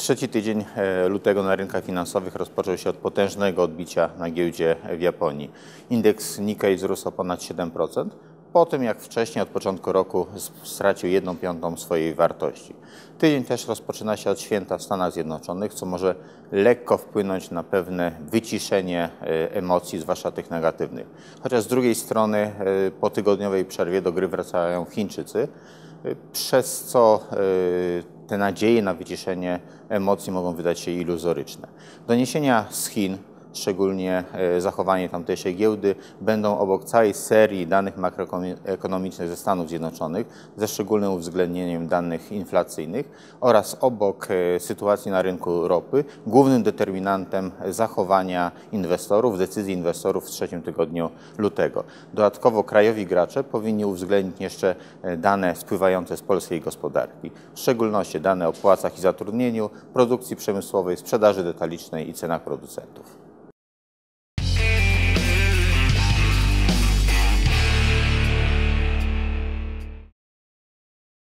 Trzeci tydzień lutego na rynkach finansowych rozpoczął się od potężnego odbicia na giełdzie w Japonii. Indeks Nikkei wzrósł o ponad 7%, po tym jak wcześniej od początku roku stracił 1/5 swojej wartości. Tydzień też rozpoczyna się od święta w Stanach Zjednoczonych, co może lekko wpłynąć na pewne wyciszenie emocji, zwłaszcza tych negatywnych. Chociaż z drugiej strony po tygodniowej przerwie do gry wracają Chińczycy, przez co te nadzieje na wyciszenie emocji mogą wydać się iluzoryczne. Doniesienia z Chin, szczególnie zachowanie tamtejszej giełdy, będą obok całej serii danych makroekonomicznych ze Stanów Zjednoczonych, ze szczególnym uwzględnieniem danych inflacyjnych oraz obok sytuacji na rynku ropy, głównym determinantem zachowania inwestorów, decyzji inwestorów w trzecim tygodniu lutego. Dodatkowo krajowi gracze powinni uwzględnić jeszcze dane spływające z polskiej gospodarki, w szczególności dane o płacach i zatrudnieniu, produkcji przemysłowej, sprzedaży detalicznej i cenach producentów.